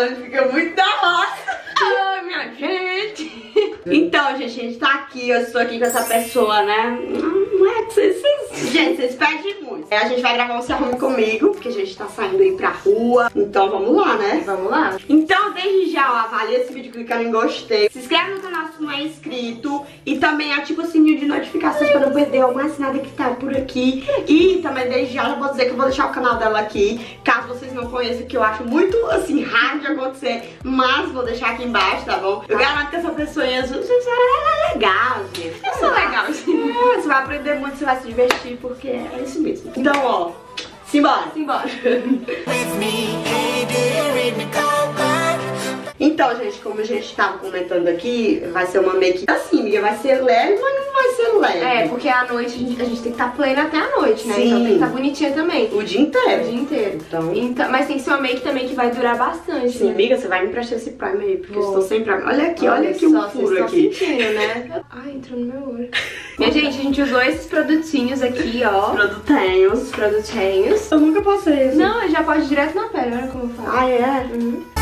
falando, fica muito da roça. Ai, minha gente. Então, gente, a gente tá aqui, eu estou aqui com essa pessoa, né? Não é que vocês... Gente, vocês pedem muito. A gente vai gravar um Se Arrume Comigo, porque a gente tá saindo aí pra rua. Então vamos lá, né? Vamos lá. Então, desde já, ó, avalia esse vídeo clicando em gostei. Se inscreve no canal se não é inscrito. E também ativa o sininho de notificações pra não perder mais nada que tá por aqui. E também, desde já vou dizer que eu vou deixar o canal dela aqui, caso vocês não conheçam, que eu acho muito, assim, raro de acontecer. Mas vou deixar aqui embaixo, tá bom? Eu garanto que essa pessoa é legal, gente. Eu sou legal, gente. É, você vai aprender muito, você vai se divertir, porque é isso mesmo. Então, ó, simbora. Simbora. Então, gente, como a gente tava comentando aqui, vai ser uma make assim, amiga, vai ser leve, mas não vai ser leve. É, porque à noite a gente tem que estar plena até a noite, né? Sim. Então tem que estar bonitinha também. O dia inteiro. O dia inteiro. Então, mas tem que ser uma make também que vai durar bastante, sim, né? amiga, você vai me emprestar esse primer aí, porque eu Vou. estou sem primer. Olha aqui um só, furo vocês aqui. estão sentindo, né? Ai, entrou no meu olho. Minha gente, a gente usou esses produtinhos aqui, ó. Produtinhos. Os produtinhos. Eu nunca passei assim. Não, já pode ir direto na pele, olha como eu faço. Ah, é? Uhum.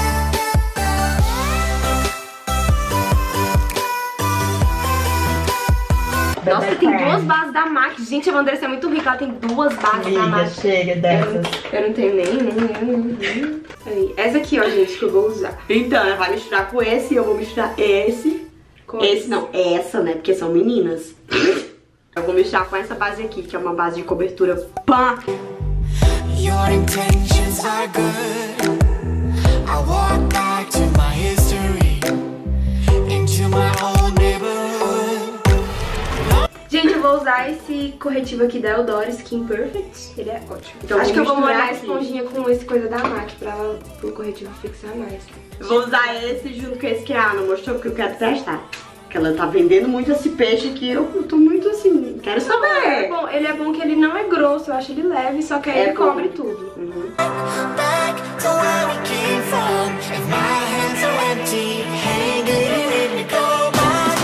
Nossa, tem duas bases da MAC. Gente, a Vanessa é muito rica, ela tem duas bases da MAC. chega dessas. Eu não tenho nenhum. Aí, essa aqui, ó, gente, que eu vou usar. Então, ela vai misturar com esse e eu vou misturar esse. Esse não, essa, né? Porque são meninas. Eu vou misturar com essa base aqui, que é uma base de cobertura pan. Your intentions are good. I walk back to my history, into my old neighborhood. Gente, eu vou usar esse corretivo aqui da Eudora Skin Perfect. Ele é ótimo. Então, acho que eu vou misturar molhar a aqui. esponjinha com esse coisa da MAC pra ela, pro corretivo fixar mais. Eu vou usar esse junto com esse que a Ana mostrou, porque eu quero testar. Porque ela tá vendendo muito esse peixe que eu tô muito assim, quero saber. Ele é bom que ele não é grosso, eu acho ele leve, só que aí ele bom. cobre tudo. Back to where we came from. If my hands are empty, hey, do you let me go back?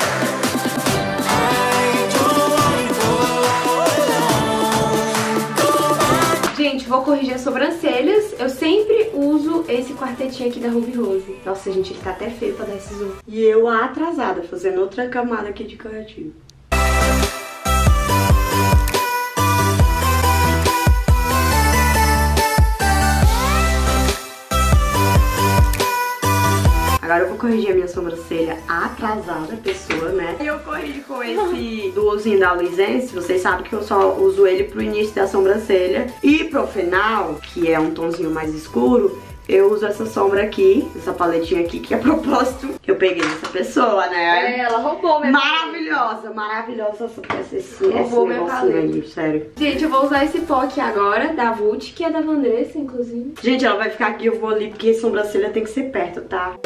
I don't wanna go back. Gente, vou corrigir as sobrancelhas. Eu sempre uso esse quartetinho aqui da Ruby Rose. Nossa, gente, ele tá até feio pra dar esse zoom. E eu atrasada, fazendo outra camada aqui de corretivo. Agora eu vou corrigir a minha sobrancelha atrasada, pessoa, né? E eu corrijo com esse duozinho da Luisense. Vocês sabem que eu só uso ele pro início da sobrancelha. E pro final, que é um tonzinho mais escuro, eu uso essa sombra aqui, essa paletinha aqui, que é a propósito que eu peguei dessa pessoa, né? É, ela roubou minha Maravilhosa, maravilhosa esse Roubou minha negocinho paleta. aí, sério. Gente, eu vou usar esse pó aqui agora, da Vult, que é da Vanessa, inclusive. Gente, ela vai ficar aqui, eu vou ali, porque sobrancelha tem que ser perto, tá?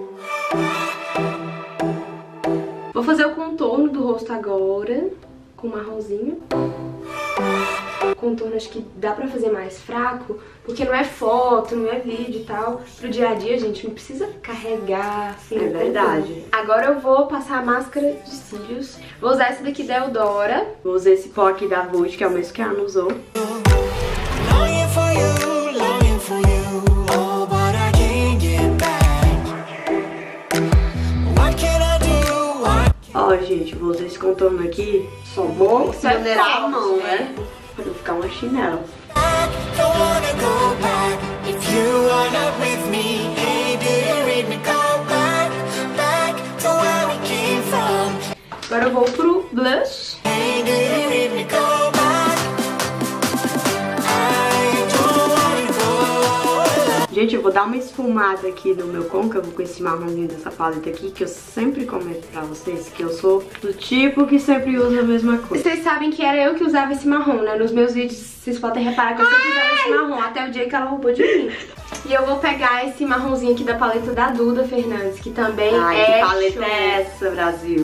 Vou fazer o contorno do rosto agora, com marronzinho. O contorno acho que dá pra fazer mais fraco, porque não é foto, não é vídeo e tal. Pro dia a dia, gente, não precisa carregar, assim. É verdade. Agora eu vou passar a máscara de cílios. Vou usar essa daqui da Eudora. Vou usar esse pó aqui da Vult, que é o mesmo que a Ana usou. Longing for you, oh, but I can't get back. What can I do? Ó, gente, vou usar esse contorno aqui. Só vou Isso é peneirar a forte, mão, né? né? Pra não ficar uma chinela. Don't wanna go back. If you are not with me, hey, do you read me? Go back, back to where we came from. Agora eu vou pro blush. Hey, do you read me? Go back. I don't wanna go. Gente, eu vou dar uma esfumada aqui no meu côncavo com esse marronzinho dessa paleta aqui, que eu sempre comento pra vocês que eu sou do tipo que sempre usa a mesma coisa. Vocês sabem que era eu que usava esse marrom, né? Nos meus vídeos vocês podem reparar que eu sempre usava esse marrom, até o dia que ela roubou de mim. E eu vou pegar esse marronzinho aqui da paleta da Duda Fernandes, que também Ai, é que paleta show. é essa, Brasil?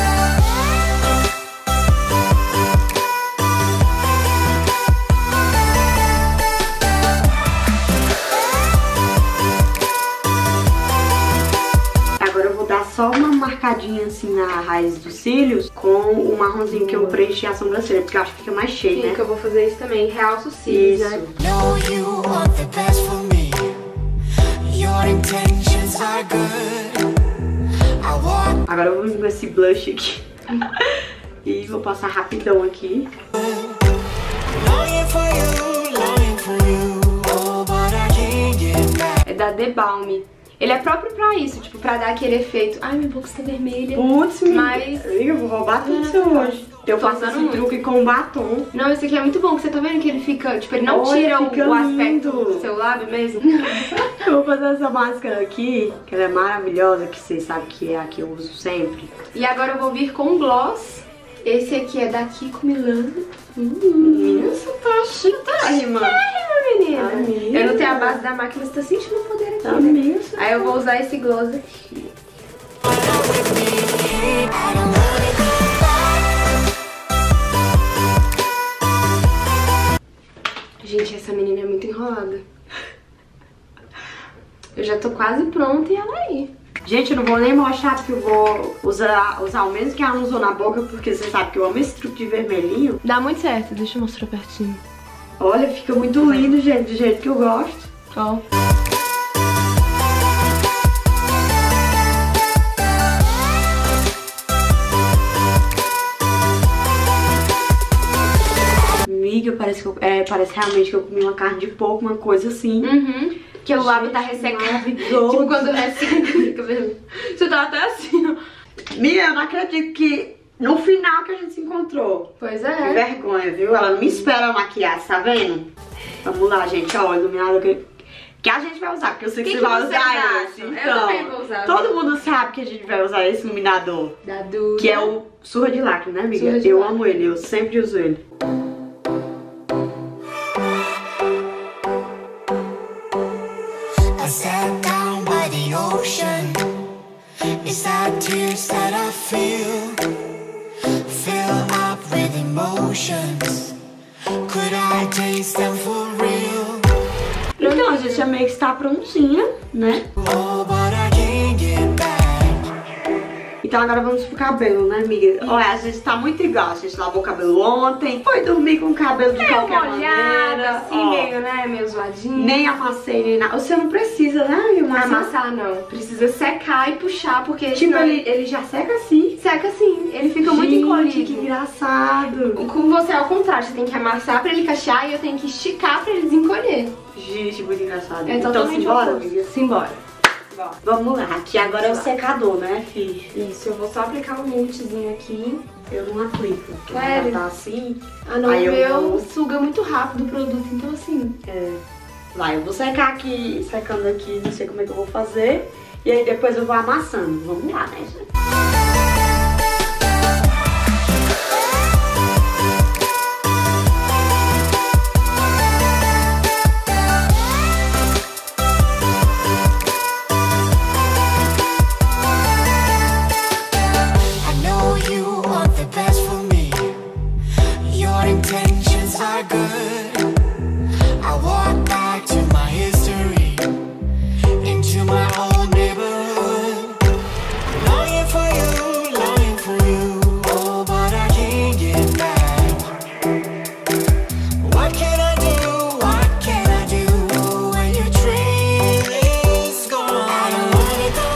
Agora eu vou dar só uma marcadinha assim na raiz dos cílios com o marronzinho que eu preenchi a sobrancelha, porque eu acho que fica mais cheio, Sim, né? que eu vou fazer isso também, realça os cílios, Isso. né? Know you want the best for me. Your Your intentions are good. I walk Agora eu vou vir com esse blush aqui. E vou passar rapidão aqui. longing for you, longing for you. Oh, but I can't get back. É da The Balm. Ele é próprio pra isso, tipo, pra dar aquele efeito. Ai, minha boca está vermelha. Putz, Mas- eu vou roubar tudo seu hoje. Eu Tô faço usando esse muito. truque com batom. Não, esse aqui é muito bom, que você tá vendo que ele fica, tipo, ele não Olha, tira fica o aspecto lindo. do seu lábio mesmo. Eu vou fazer essa máscara aqui, que ela é maravilhosa, que vocês sabem que é a que eu uso sempre. E agora eu vou vir com gloss. Esse aqui é da Kiko Milano. Menina, você tá chiquérrima. Menina. Amiga. Eu não tenho a base da máquina, mas você tá sentindo o poder aqui, né? Amiga, você Aí eu vou usar esse gloss aqui. I don't wanna go back. Gente, essa menina é muito enrolada. Eu já tô quase pronta e ela aí. Gente, eu não vou nem mostrar porque eu vou usar o mesmo que ela usou na boca, porque você sabe que eu amo esse truque de vermelhinho. Dá muito certo, deixa eu mostrar pertinho. Olha, fica muito lindo, gente, do jeito que eu gosto. Ó. Amiga, parece realmente que eu comi uma carne de porco, uma coisa assim. Uhum. Que o lábio tá Gente, ressecado. maravilhoso. Tipo quando resseca, fica vermelho. Você tá até assim, ó. Amiga, eu não acredito que no final que a gente se encontrou. Pois Que é. vergonha, viu? Ela não me espera maquiar, tá vendo? Vamos lá, gente, ó, o iluminador que a gente vai usar, porque eu sei que, Que você vai vocês usar acham? esse. Eu Então, também vou usar. todo mundo sabe que a gente vai usar esse iluminador, Da Duda. que é o Surra de Lacre, né, amiga? Surra de Eu Lacre. amo ele, eu sempre uso ele. I sat down by the ocean. It's that tears that I feel up with emotions. Could I taste them for real? Então, a gente já meio que está prontinha, né? Oh, but I can't get back. Então agora vamos pro cabelo, né, amiga? Olha, a gente tá muito igual. A gente lavou o cabelo ontem, foi dormir com o cabelo de qualquer maneira. assim, Ó, meio, né? Meio zoadinho. nem amassei, nem nada. Você não precisa, né, amiga? Amassar não. Precisa secar e puxar, porque Tipo, senão ele já seca assim. seca assim. Ele fica muito Gente, encolhido. que engraçado. Com você é ao contrário, você tem que amassar pra ele cachear e eu tenho que esticar pra ele desencolher. Gente, muito engraçado. É Então, totalmente simbora, oposto. amiga? Simbora. Vamos lá, aqui agora é o secador, né, fi? Isso, eu vou só aplicar um montezinho aqui. Eu não aplico, porque Sério? ela tá assim. Ah não, Aí o eu meu vou- suga muito rápido o produto, então assim... Vai, eu vou secar aqui, secando aqui, não sei como é que eu vou fazer. E aí depois eu vou amassando. Vamos lá, né, gente? I know you want the best for me. Your intentions are good. I walk back to my history, into my old neighborhood. Longing for you, longing for you. Oh, but I can't get back. What can I do? What can I do when your train is gone? I don't wanna go.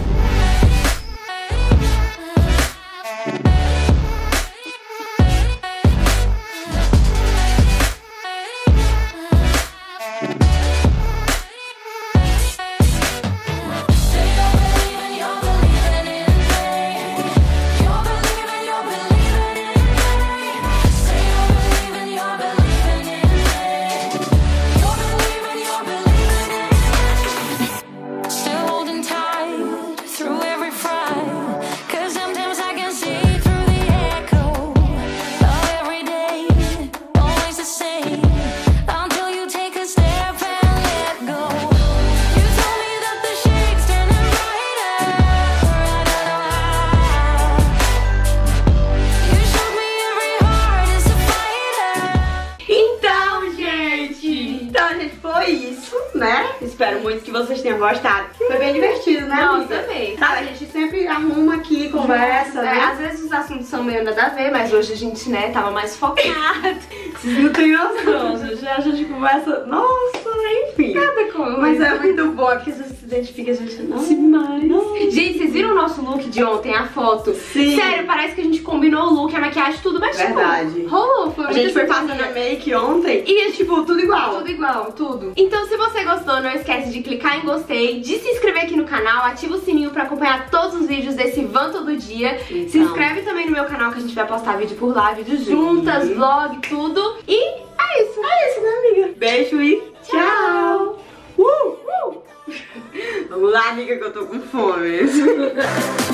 Still holding tight through every fight. 'Cause sometimes I can see through the echo of every day, always the same, until you take a step and let go. You told me that the shakes turn brighter. I don't know how. You showed me every heart is a fighter. Então, gente, foi isso, né? Espero muito que vocês tenham gostado. Se Foi bem divertido, né, Nossa, amiga? amei. Sabe, a gente sempre arruma aqui, conversa, né? Às vezes os assuntos são meio nada a ver, mas hoje a gente, né, tava mais focado. Vocês não têm noção, gente. A gente conversa, nossa, enfim. Nada como. Mas é muito bom, é porque você se identifica, a gente não. Demais. Gente, vocês viram o nosso look de ontem, a foto? Sim. Sério, parece que a gente combinou o look, a maquiagem, tudo, mas Verdade. tipo, rolou, foi A muita gente foi sintonia. fazendo a make ontem e, tipo, tudo igual. Tudo igual, tudo. Então, se você gostou, não esquece de clicar em gostei, de se inscrever aqui no canal, ativa o sininho pra acompanhar todos os vídeos desse Van Todo Dia. Então. Se inscreve também no meu canal que a gente vai postar vídeo por lá, vídeos juntas, vlog, tudo. E é isso. É isso, né, amiga? Beijo e tchau. Vamos lá, amiga, que eu tô com fome.